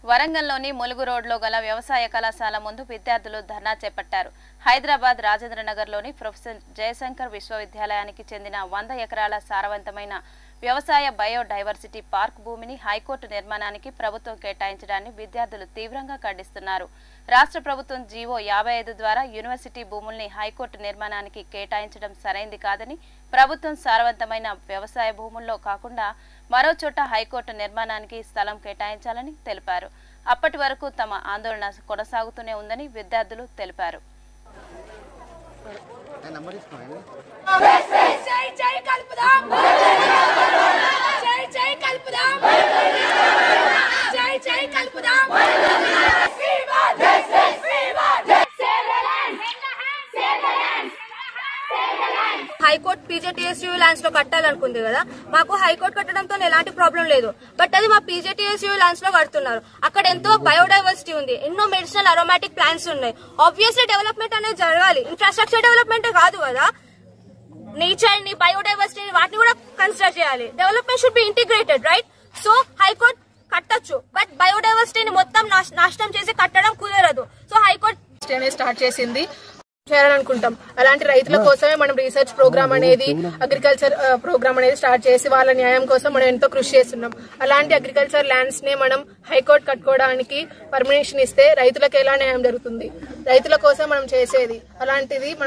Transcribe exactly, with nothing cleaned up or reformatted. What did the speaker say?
వరంగల్లోని ములుగు రోడ్లో గల వ్యవసాయ కళాశాల ముందు విద్యార్థులు ధర్నా చేపట్టారు. హైదరాబాద్ రాజేంద్రనగర్లోని ప్రొఫెసర్ జయశంకర్ విశ్వవిద్యాలయానికి చెందిన వంద ఎకరాల సారవంతమైన వ్యవసాయ బయోడైవర్సిటీ పార్క్ భూమిని హైకోర్టు నిర్మాణానికి ప్రభుత్వం కేటాయించడాన్ని విద్యార్థులు తీవ్రంగా ఖండిస్తున్నారు. రాష్ట్ర ప్రభుత్వం జీవో యాభై ఐదు ద్వారా యూనివర్సిటీ భూముల్ని హైకోర్టు నిర్మాణానికి కేటాయించడం సరైంది కాదని, ప్రభుత్వం సారవంతమైన వ్యవసాయ భూముల్లో కాకుండా మరో చోట హైకోర్టు నిర్మాణానికి స్థలం కేటాయించాలని తెలిపారు. అప్పటి వరకు తమ ఆందోళన కొనసాగుతూనే ఉందని విద్యార్థులు తెలిపారు. హైకోర్టు పీజేటీఎస్యూ ల్యాండ్స్ లో కట్టాలనుకుంది కదా, మాకు హైకోర్టు కట్టడంతో ఎలాంటి ప్రాబ్లం లేదు. బట్ అది మా పీజేటీఎస్యూ ల్యాండ్స్ లో కడుతున్నారు. అక్కడ ఎంతో బయోడైవర్సిటీ ఉంది, ఎన్నో మెడిసినల్ అరోమాటిక్ ప్లాంట్స్ ఉన్నాయి. ఆబ్వియస్లీ డెవలప్మెంట్ అనేది జరగాలి, ఇన్ఫ్రాస్ట్రక్చర్ డెవలప్మెంట్ కాదు కదా. నేచర్ ని, బయోడైవర్సిటీ వాటిని కూడా కన్సిడర్ చేయాలి. Development should be integrated, right? So high court కట్టొచ్చు, బట్ బయోడైవర్సిటీని మొత్తం నాశనం చేసి కట్టడం కుదరదు. సో హైకోర్టు స్టార్ట్ చేసింది చేయాలనుకుంటాం. అలాంటి రైతుల కోసమే మనం రీసెర్చ్ ప్రోగ్రామ్ అనేది, అగ్రికల్చర్ ప్రోగ్రామ్ అనేది స్టార్ట్ చేసి వాళ్ళ న్యాయం కోసం మనం ఎంతో కృషి చేస్తున్నాం. అలాంటి అగ్రికల్చర్ ల్యాండ్స్ నే మనం హైకోర్టు కట్టుకోవడానికి పర్మిషన్ ఇస్తే రైతులకు ఎలా న్యాయం జరుగుతుంది? రైతుల కోసం మనం చేసేది అలాంటిది.